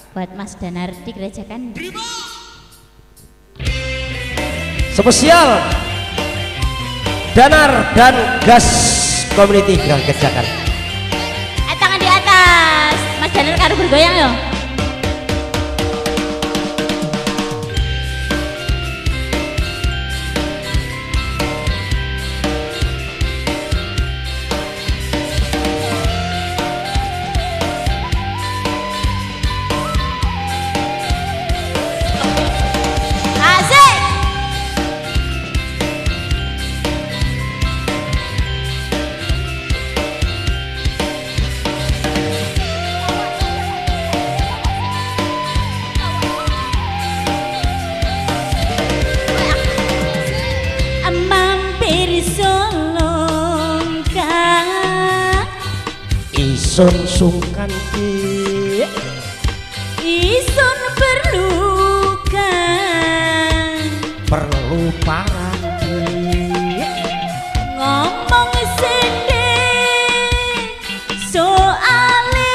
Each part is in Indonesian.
buat Mas Danar di Gereja Kan. Spesial Danar dan Gas Community Gereja Kan. Tangan di atas, Mas Danar karo bergoyang yo. Isun sungkan ki Isun perlu parang ki ngomong sedih soale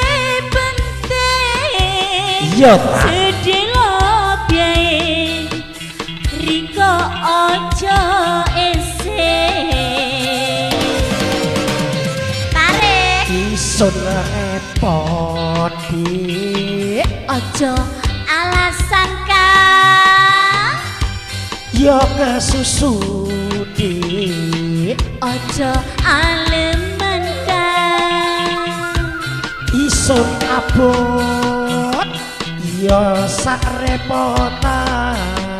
penting iya Pak sedih lo biae riko ojo isun repot di ojo alasan kang yo kesusu di ojo aleman kang isun abot yo sak repotan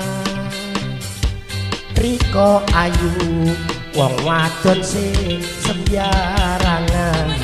riko ayu wong wadon sing sembarangan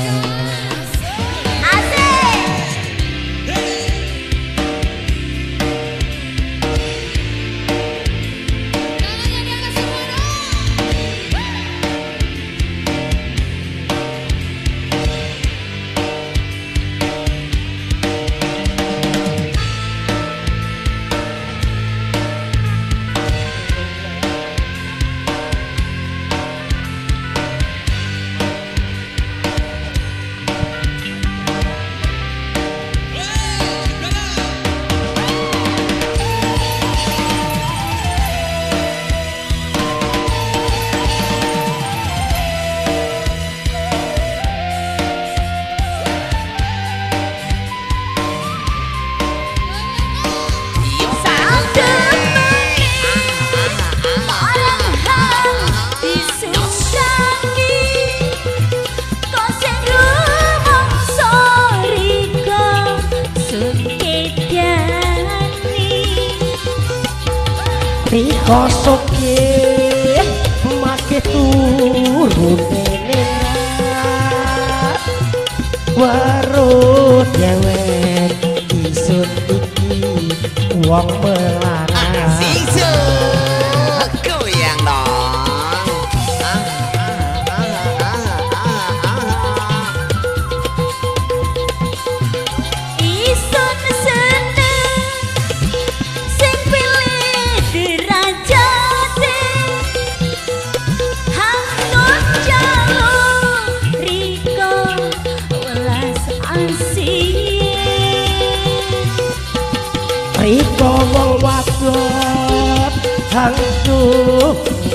Riko soke make turun nenerat waro dewek isun iki wong melarat sisu goyang dong Riko wong wadon hantu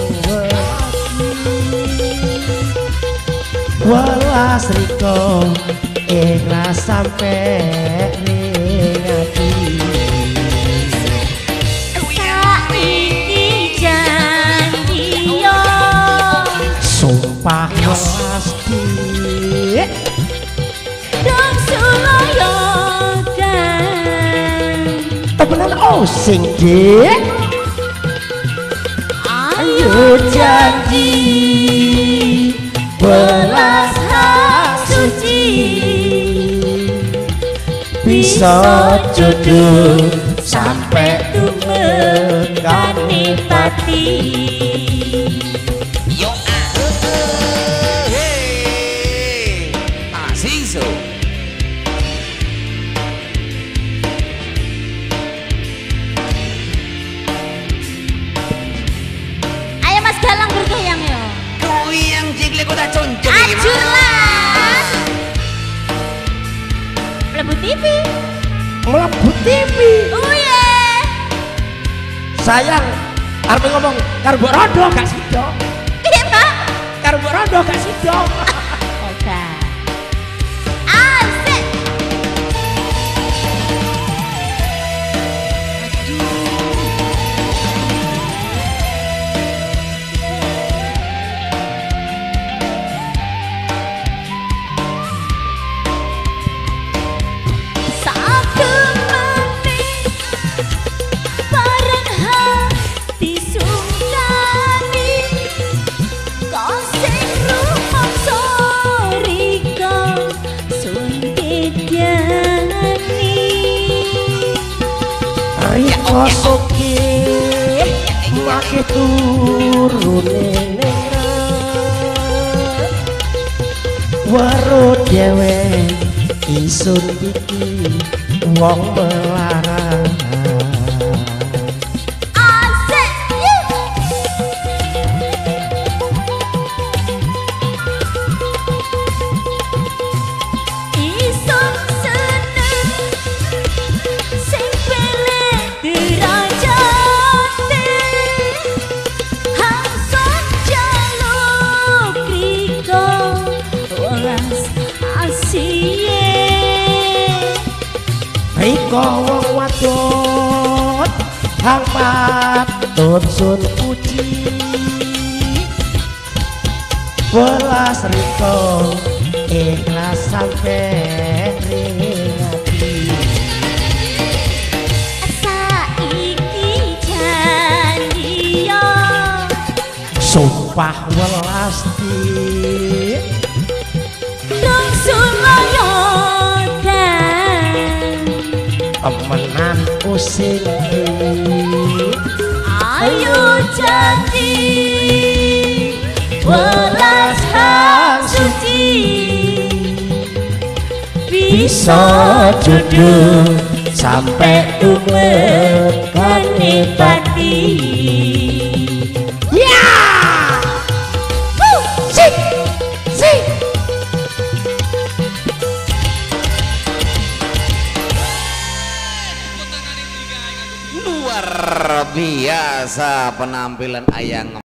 welas Riko ikhlas sampe ning ati saiki janji yo sumpah pasti dong suloyo temenan sing dik ayo janji belas hak suci bisa jodoh sampai tumekane pati yo sisu Galang bergoyang yo. Goyang cikle kota concong. Ajurlah. Lebu TV. mlebu TV. Uye. Sayang arep ngomong karo Mbok Rondo gak sida. Piye, Mbak? Karo Mbok Rondo gak sida. Oke. Asik. Satu menit bareng hati sungkani kau sing rumangsa rika suntidyani Riko sugih make turune nengret weruh dhewe isun iki wong melarat. asik. Isun seneng sing pelik derajate hasan jaluk riko welas asiye. Riko wong wadon hang patut sun puji welas Riko ikhlas sampe ringati Saiki janji yo sumpah welas di rong sulaya dan temenan pusing ayo janji welas hak suci bisa jodoh sampai umur kanipati. ya sik sik Luar biasa penampilan Ayang